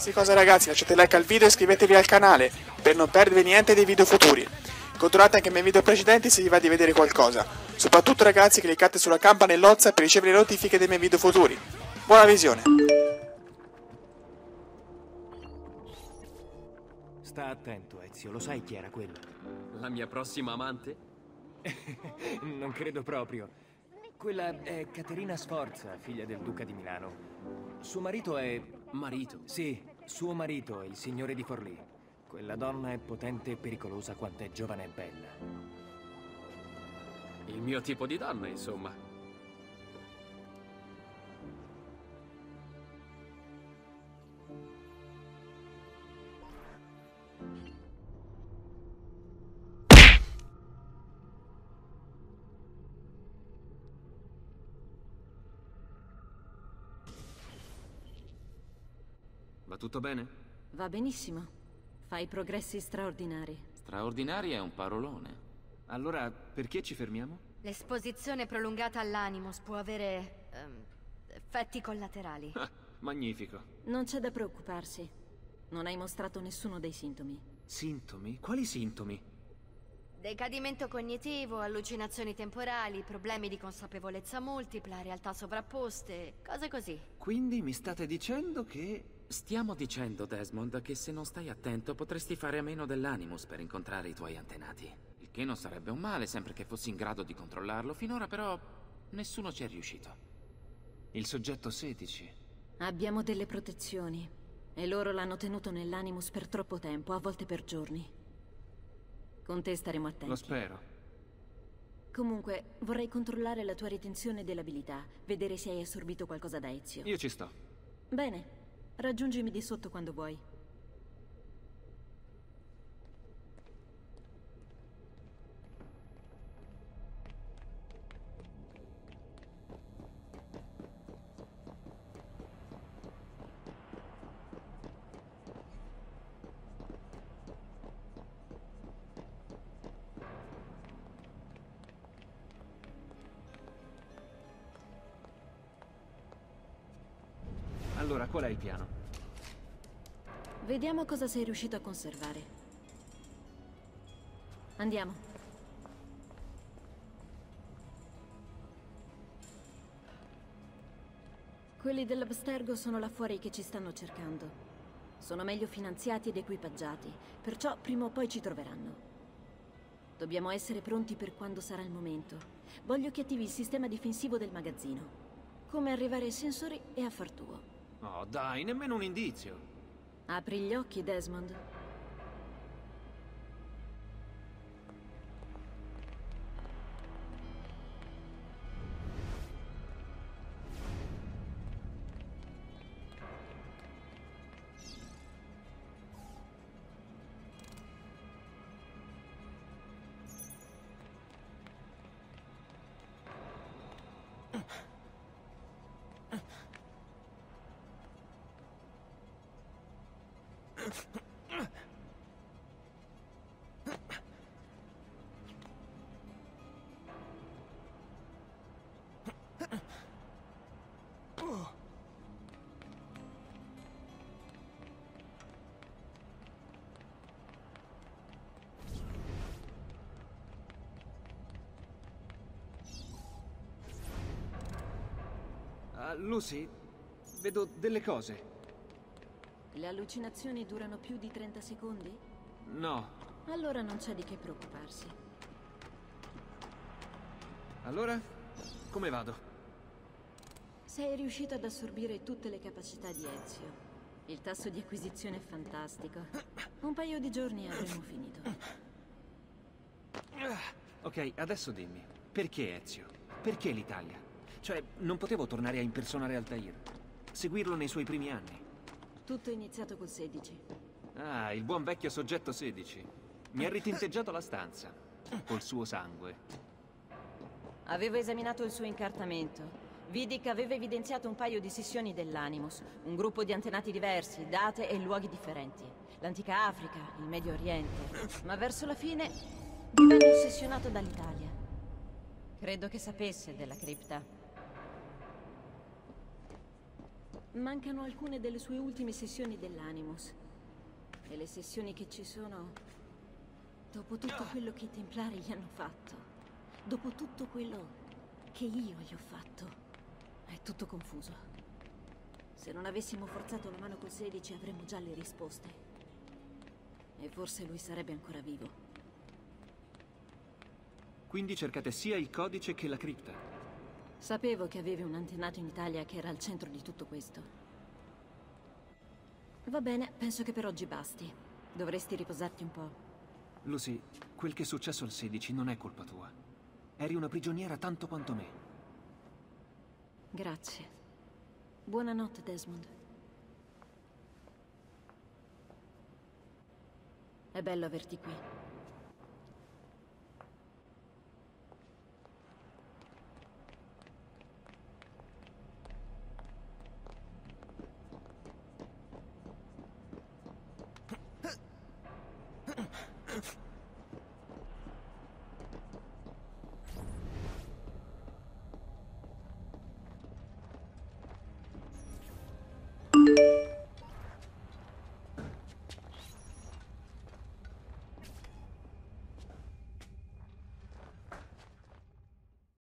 qualsiasi cosa ragazzi, lasciate like al video e iscrivetevi al canale per non perdervi niente dei video futuri. Controllate anche i miei video precedenti se vi va di vedere qualcosa. Soprattutto ragazzi cliccate sulla campanellozza per ricevere le notifiche dei miei video futuri. Buona visione! Sta attento, Ezio, lo sai chi era quella? La mia prossima amante? Non credo proprio. Quella è Caterina Sforza, figlia del duca di Milano. Suo marito è... Marito? Sì, suo marito è il signore di Forlì. Quella donna è potente e pericolosa quanto è giovane e bella. Il mio tipo di donna, insomma. Va tutto bene? Va benissimo. Fai progressi straordinari. Straordinaria è un parolone. Allora, perché ci fermiamo? L'esposizione prolungata all'Animus può avere... effetti collaterali. Ah, magnifico. Non c'è da preoccuparsi. Non hai mostrato nessuno dei sintomi. Sintomi? Quali sintomi? Decadimento cognitivo, allucinazioni temporali, problemi di consapevolezza multipla, realtà sovrapposte, cose così. Quindi mi state dicendo che... Stiamo dicendo, Desmond, che se non stai attento potresti fare a meno dell'Animus per incontrare i tuoi antenati. Il che non sarebbe un male, sempre che fossi in grado di controllarlo. Finora però nessuno ci è riuscito. Il soggetto 16. Abbiamo delle protezioni. E loro l'hanno tenuto nell'Animus per troppo tempo, a volte per giorni. Con te staremo attenti. Lo spero. Comunque, vorrei controllare la tua ritenzione dell'abilità, vedere se hai assorbito qualcosa da Ezio. Io ci sto. Bene, raggiungimi di sotto quando vuoi. Allora, qual è il piano? Vediamo cosa sei riuscito a conservare. Andiamo. Quelli dell'Abstergo sono là fuori che ci stanno cercando. Sono meglio finanziati ed equipaggiati, perciò prima o poi ci troveranno. Dobbiamo essere pronti per quando sarà il momento. Voglio che attivi il sistema difensivo del magazzino. Come arrivare ai sensori e a far tuo. Oh, dai, nemmeno un indizio. Apri gli occhi, Desmond. Lucy, vedo delle cose. Le allucinazioni durano più di 30 secondi? No. Allora non c'è di che preoccuparsi. Allora, come vado? Sei riuscito ad assorbire tutte le capacità di Ezio. Il tasso di acquisizione è fantastico. Un paio di giorni e avremo finito. Ok, adesso dimmi, perché Ezio? Perché l'Italia? Cioè, non potevo tornare a impersonare Altair. Seguirlo nei suoi primi anni. Tutto è iniziato col 16. Ah, il buon vecchio soggetto 16. Mi ha ritinteggiato la stanza. Col suo sangue. Avevo esaminato il suo incartamento. Vidi che aveva evidenziato un paio di sessioni dell'Animus. Un gruppo di antenati diversi, date e luoghi differenti. L'antica Africa, il Medio Oriente. Ma verso la fine divenne ossessionato dall'Italia. Credo che sapesse della cripta. Mancano alcune delle sue ultime sessioni dell'Animus. E le sessioni che ci sono... Dopo tutto quello che i Templari gli hanno fatto, dopo tutto quello che io gli ho fatto, è tutto confuso. Se non avessimo forzato la mano col 16 avremmo già le risposte. E forse lui sarebbe ancora vivo. Quindi cercate sia il codice che la cripta. Sapevo che avevi un antenato in Italia che era al centro di tutto questo. Va bene, penso che per oggi basti. Dovresti riposarti un po'. Lucy, quel che è successo al 16 non è colpa tua. Eri una prigioniera tanto quanto me. Grazie. Buonanotte, Desmond. È bello averti qui.